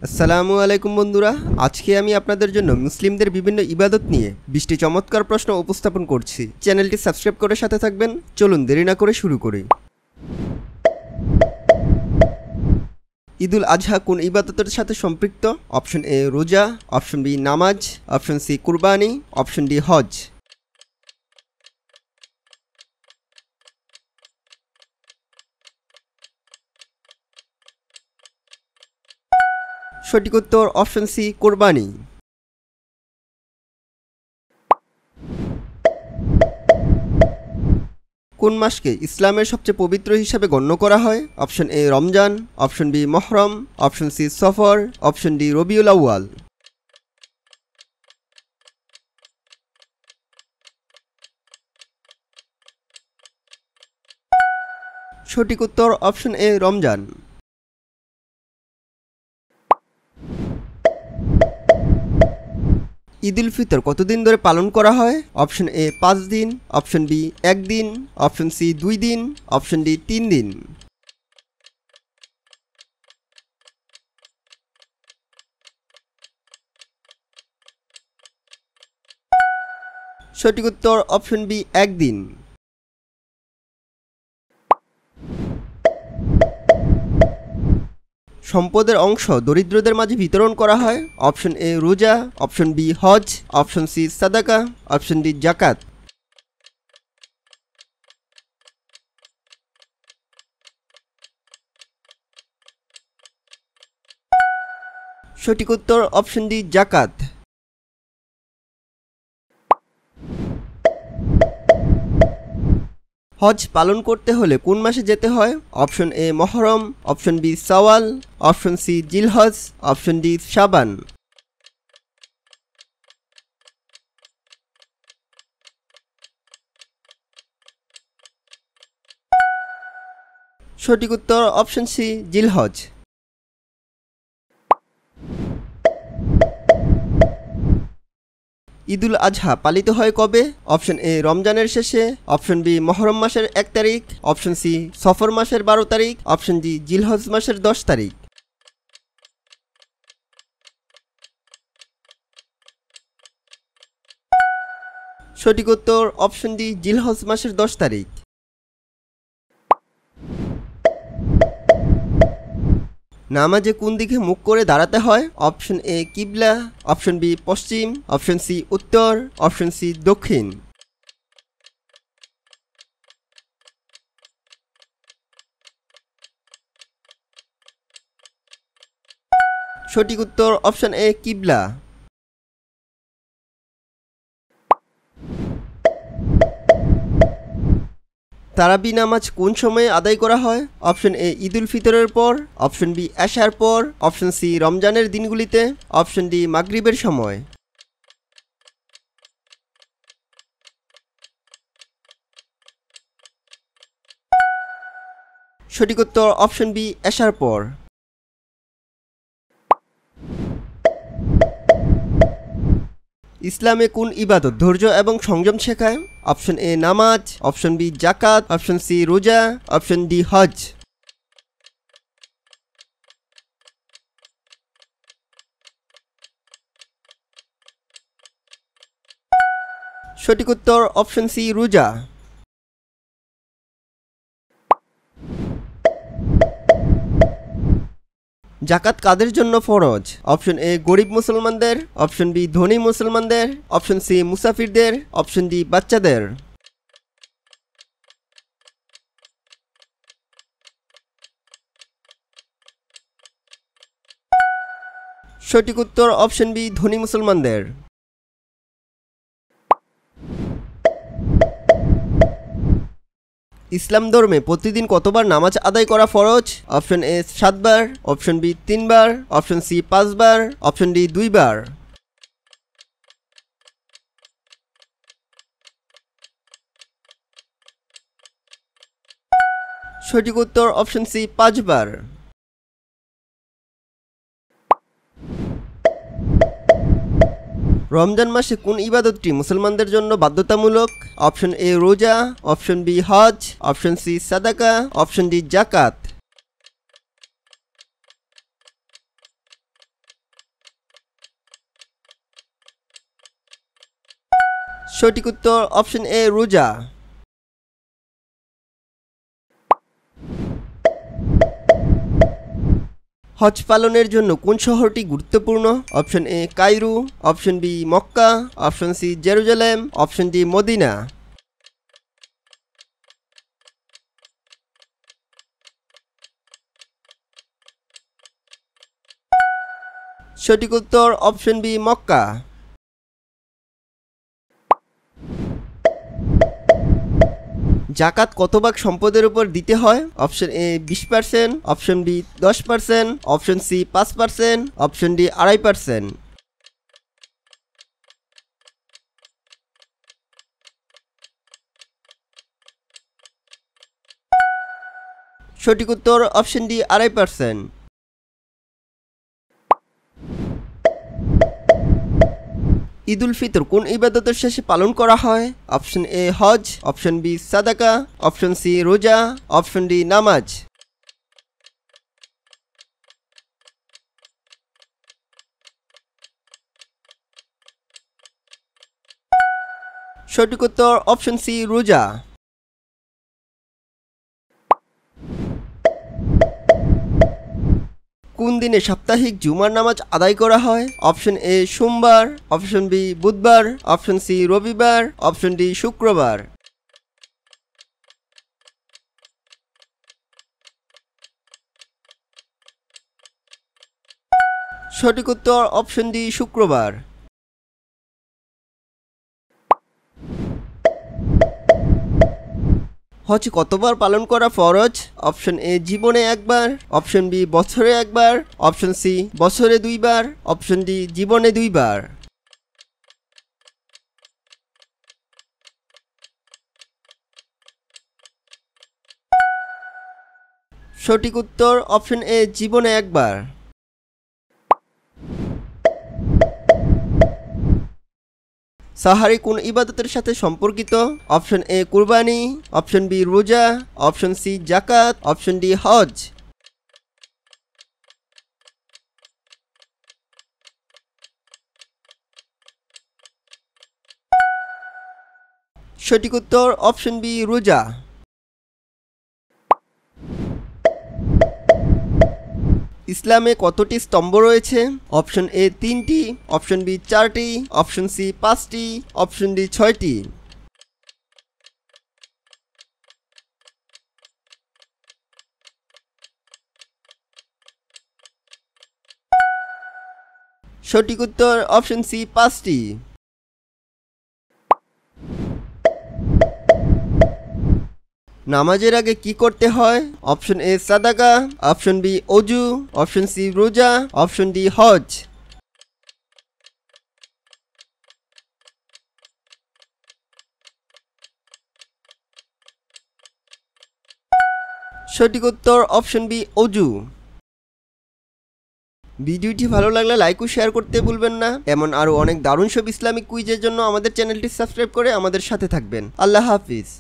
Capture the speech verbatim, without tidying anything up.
আসসালামু আলাইকুম বন্ধুরা, আজকে আমি আপনাদের জন্য মুসলিমদের বিভিন্ন ইবাদত নিয়ে বিশটি চমৎকার প্রশ্ন উপস্থাপন করছি। চ্যানেলটি সাবস্ক্রাইব করে সাথে থাকবেন। চলুন দেরি না করে শুরু করি। ঈদুল আজহা কোন ইবাদতের সাথে সম্পৃক্ত? অপশন এ রোজা, অপশন বি নামাজ, অপশন সি কুরবানি, অপশন ডি হজ। সঠিক উত্তর অপশন সি কুরবানি। কোন মাসকে ইসলামের সবচেয়ে পবিত্র হিসাবে গণ্য করা হয়? Option A Ramzan, option B Muharram, option C Safar, option D Rabiul Awwal. সঠিক উত্তর অপশন এ রমজান। ঈদ উল ফিতর কতদিন ধরে পালন করা হয়? অপশন এ পাঁচ দিন, অপশন বি এক দিন, অপশন সি দুই দিন, অপশন ডি তিন দিন। সঠিক উত্তর অপশন বি এক দিন। সম্পদের অংশ দরিদ্রদের মাঝে বিতরণ করা হয়? অপশন এ রোজা, অপশন বি হজ, অপশন সি সাদাকা, অপশন ডি জাকাত। সঠিক উত্তর অপশন ডি জাকাত। হজ পালন করতে হলে কোন মাসে যেতে হয়? Option A Muharram, option B Shawwal, option C Zilhaj, option D Shaban. সঠিক উত্তর অপশন সি জিলহজ। ঈদুল আজহা পালিত হয় কবে? অপশন এ রমজানের শেষে, অপশন বি মহরম মাসের এক তারিখ, অপশন সি সফর মাসের বারো তারিখ, অপশন ডি জিলহজ মাসের দশ তারিখ। সঠিক উত্তর অপশন ডি জিলহজ মাসের দশ তারিখ। নামাজে কোন দিকে মুখ করে দাঁড়াতে হয়? অপশন এ কিবলা, অপশন বি পশ্চিম, অপশন সি উত্তর, অপশন সি দক্ষিণ। সঠিক উত্তর অপশন এ কিবলা। তারাবি নামাজ কোন সময়ে আদায় করা হয়? অপশন এ ঈদুল ফিতরের পর, অপশন বি এশার পর, অপশন সি রমজানের দিনগুলিতে, অপশন ডি মাগরিবের সময়। সঠিক উত্তর অপশন বি এশার পর। ইসলামে কোন ইবাদত ধৈর্য এবং সংযম শেখায়? অপশন এ নামাজ, অপশন বি জাকাত, অপশন সি রোজা, অপশন ডি হজ। সঠিক উত্তর অপশন সি রোজা। জাকাত কাদের জন্য ফরজ? অপশন এ গরিব মুসলমানদের, অপশন বি ধনী মুসলমানদের, অপশন সি মুসাফিরদের, অপশন ডি বাচ্চাদের। সঠিক উত্তর অপশন বি ধনী মুসলমানদের। ইসলাম ধর্মে প্রতিদিন কতবার নামাজ আদায় করা ফরজ? অপশন এ সাতবার, অপশন বি তিনবার, অপশন সি পাঁচবার, অপশন ডি দুইবার। সঠিক উত্তর অপশন সি পাঁচবার। রমজান মাসে কোন ইবাদতটি মুসলমানদের জন্য বাধ্যতামূলক? অপশন এ রোজা, অপশন বি হজ, অপশন সি সাদাকা, অপশন ডি জাকাত। সঠিক উত্তর অপশন এ রোজা। হজ পালনের জন্য কোন শহরটি গুরুত্বপূর্ণ? Option A Cairo, option B Mecca, option C Jerusalem, option D Medina. সঠিক উত্তর অপশন বি মক্কা। জাকাত কত ভাগ সম্পদের উপর দিতে হয়? অপশন এ বিশ পার্সেন্ট, অপশন বি দশ পার্সেন্ট, অপশন সি পাঁচ পার্সেন্ট, অপশন ডি আড়াই পার্সেন্ট। সঠিক উত্তর অপশন ডি আড়াই পার্সেন্ট। ঈদ উল ফিতর কোন ইবাদতের শেষে পালন করা হয়? অপশন এ হজ, অপশন বি সাদাকা, অপশন সি রোজা, অপশন ডি নামাজ। সঠিক উত্তর অপশন সি রোজা। কোন দিনে সাপ্তাহিক জুমার নামাজ আদায় করা হয়? অপশন এ সোমবার, অপশন বি বুধবার, অপশন সি রবিবার, অপশন ডি শুক্রবার। সঠিক উত্তর অপশন ডি শুক্রবার। হজ কতবার পালন করা ফরজ? অপশন এ জীবনে একবার, অপশন বি বছরে একবার, অপশন সি বছরে দুইবার, অপশন ডি জীবনে দুইবার। সঠিক উত্তর অপশন এ জীবনে একবার। সাহারি কোন ইবাদতের সাথে সম্পর্কিত? অপশন এ কুরবানি, অপশন বি রোজা, অপশন সি জাকাত, অপশন ডি হজ। সঠিক উত্তর অপশন বি রোজা। ইসলামে কতটি স্তম্ভ রয়েছে? অপশন এ তিনটি, অপশন বি চারটি, অপশন সি পাঁচটি, অপশন ডি ছয়টি। সঠিক উত্তর অপশন সি পাঁচটি। নামাজের আগে কি করতে হয়? অপশন এ সাদাকা, অপশন বি অজু, অপশন সি রোজা, অপশন ডি হজ। সঠিক উত্তর অপশন বি অজু। ভিডিওটি ভালো লাগলে লাইক ও শেয়ার করতে ভুলবেন না। এমন আরো অনেক দারুণ সব ইসলামিক কুইজের জন্য আমাদের চ্যানেলটি সাবস্ক্রাইব করে আমাদের সাথে থাকবেন। আল্লাহ হাফিজ।